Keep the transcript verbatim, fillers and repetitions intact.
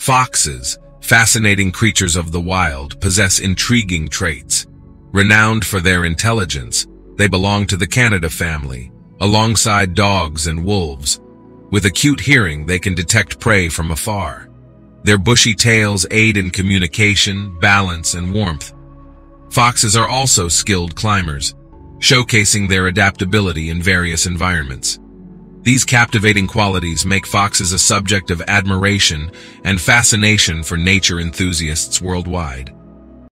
Foxes, fascinating creatures of the wild, possess intriguing traits. Renowned for their intelligence, they belong to the Canada family, alongside dogs and wolves. With acute hearing, they can detect prey from afar. Their bushy tails aid in communication, balance, and warmth. Foxes are also skilled climbers, showcasing their adaptability in various environments. These captivating qualities make foxes a subject of admiration and fascination for nature enthusiasts worldwide.